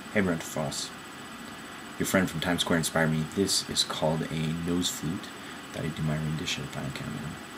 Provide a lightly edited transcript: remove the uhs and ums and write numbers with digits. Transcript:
Hey, Brent Foss. Your friend from Times Square inspired me. This is called a nose flute that I do my rendition of Final Countdown.